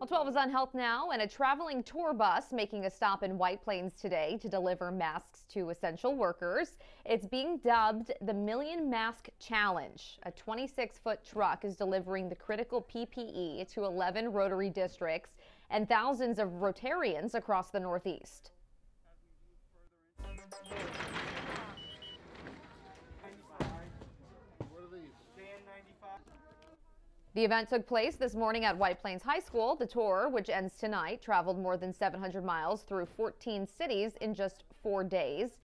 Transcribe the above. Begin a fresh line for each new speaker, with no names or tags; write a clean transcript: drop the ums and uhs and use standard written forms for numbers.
Well, 12 is on health now, and a traveling tour bus making a stop in White Plains today to deliver masks to essential workers. It's being dubbed the Million Mask Challenge. A 26-foot truck is delivering the critical PPE to 11 Rotary districts and thousands of Rotarians across the Northeast. The event took place this morning at White Plains High School. The tour, which ends tonight, traveled more than 700 miles through 14 cities in just 4 days.